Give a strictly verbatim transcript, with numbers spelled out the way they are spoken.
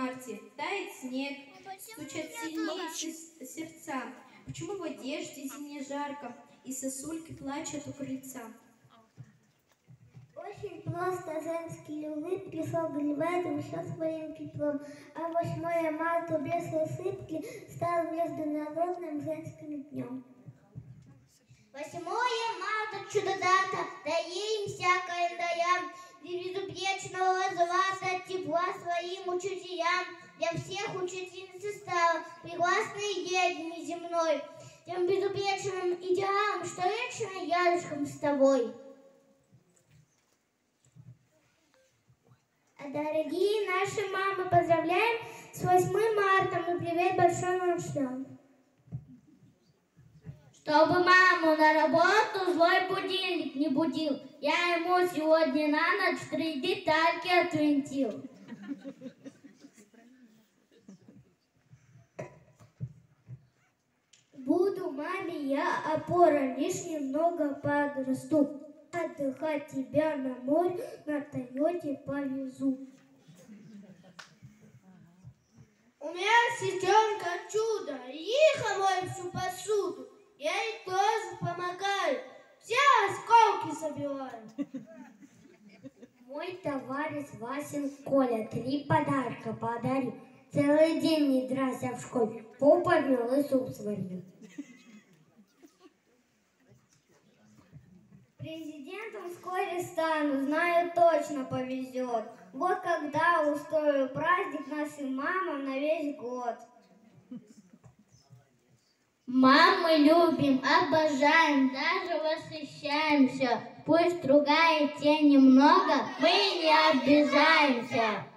марте тает снег, стучат сильнее сердца. Почему в одежде зимней жарко, и сосульки плачут у крыльца? Очень просто женские улыбки согревают еще своим теплом, а восьмое марта без усыпки стал международным женским днем. Восьмое марта чудо-дата, даемся календарям, для безупречного злата тепла своим учителям, для всех учительницы стала прекрасной единой земной, тем безупречным идеалом, что вечно рядышком с тобой. Дорогие наши мамы, поздравляем с восьмым марта, и привет большой вам шлем. Чтобы маму на работу злой будильник не будил, я ему сегодня на ночь три детальки отвинтил. Буду маме я опора, лишь немного подрасту. Отдыхать тебя на море на Тойоте повезу. У меня сестренка чудо, лихо моет всю посуду. Я ей тоже помогаю, все осколки забиваю. Мой товарищ Васин Коля три подарка подарил. Целый день не дрался в школе, попаднул и суп сварил. Президентом вскоре стану, знаю, точно повезет. Вот когда устрою праздник нашим мамам на весь год. Мам мы любим, обожаем, даже восхищаемся. Пусть ругаете немного, мы не обижаемся.